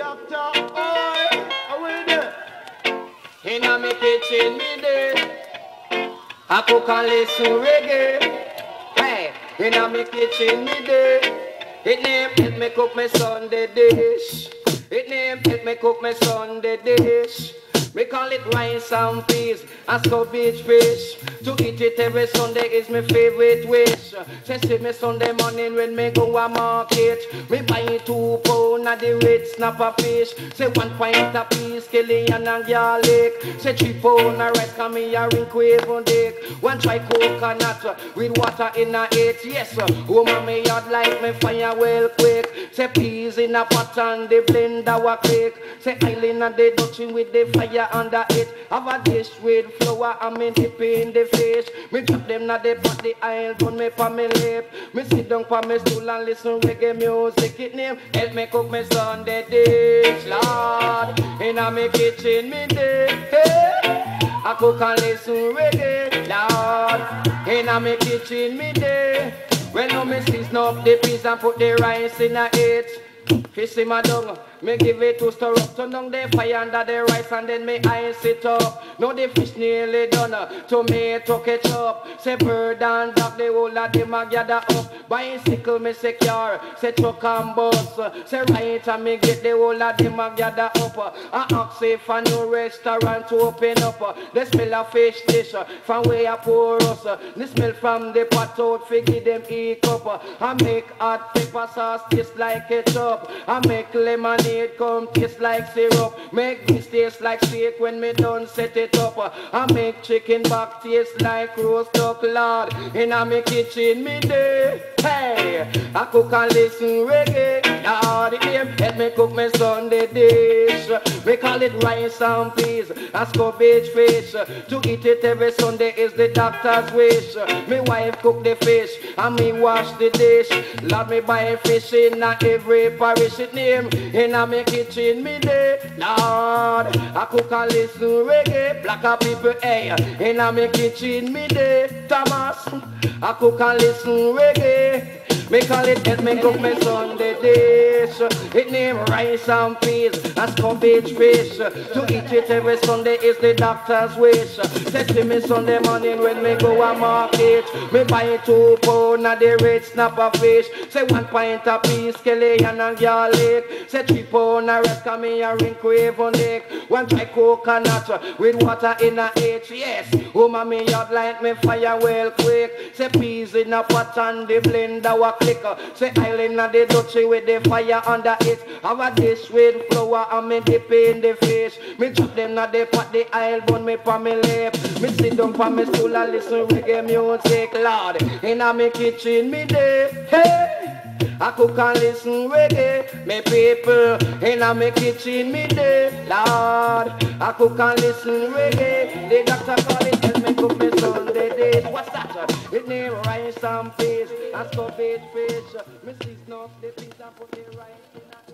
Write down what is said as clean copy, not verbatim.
doctor, I will there. In my kitchen, me there. I cook and listen reggae. Hey, in my kitchen, me there. It name help me cook my Sunday dish. It name help me cook my Sunday dish. We call it rice and peas and cabbage fish. To eat it every Sunday is my favorite wish. Say see me Sunday morning when me go a market. Me buy 2 pound of the red snapper fish. Say 1 pint of peas, scallion and garlic. Say 3 pound of rice, come me a ring quaver dick. 1 try coconut with water in a it. Yes, woman me yard like me fire well quick. Say peas in a pot and the blender wa quick. Say island and the Dutchie with the fire under it. Have a dish with flour and me dip in the fish. Me drop them na the pot, the oil burn me pa me lip. Me sit down pa me stool and listen reggae music. It name help me cook me Sunday dish, Lord. Inna me kitchen me day, hey. I cook and listen reggae, Lord. Inna me kitchen me day. When no me season up the peas and put the rice in a it. Fish simmer down, me give it to stir up. Turn down the fire under the rice and then me ice it up. Now the fish nearly done, tomato ketchup. Say bird and duck, the whole of them a gather up. Bicycle me secure, say truck and bus. Say right and me get the whole of them a gather up. I ask if a new restaurant to open up. The smell of fish dish from where I pour us. The smell from the pot out, figure them eat up. I make hot pepper sauce taste like ketchup. I make lemonade come taste like syrup. Make this taste like steak when me done set it up. I make chicken back taste like roast duck, Lord. In a me kitchen me day. Hey, I cook and listen reggae. Lord, it name help me cook me Sunday dish. We call it rice and peas and cabbage fish. To eat it every Sunday is the doctor's wish. Me wife cook the fish and me wash the dish. Lord, me buy fish in every parish. It name in a me kitchen me day. Lord, I cook and listen reggae. Black people, hey, in a me kitchen me day. Thomas, I cook and listen reggae. Me call it help me cook me Sunday dish. It name rice and peas and cabbage fish. To eat it every Sunday is the doctor's wish. Say to me Sunday morning when me go a market. Me buy 2 pound of the red snapper fish. Say 1 pint of peas, scallion and garlic. Say 3 pound of rice, come me a ring quaver dick. 1 try coconut with water in a it. Yes, woman me yard like me fire well quick. Say peas in a pot and the blender wa click. Say island and the Dutchie with the fire under it. Have a dish with flour and me dip in the fish. Me drop them na the pot, the oil burn me pa me lip. Me sit down pa me stool and listen reggae music, Lord. Inna me kitchen me day, hey. I cook and listen reggae, me people. Inna me kitchen me day, Lord. I cook and listen reggae. The doctor call it help me cook me Sunday dish. What's that? It name rice and peas and cabbage fish. Me season up the peas and put the rice in a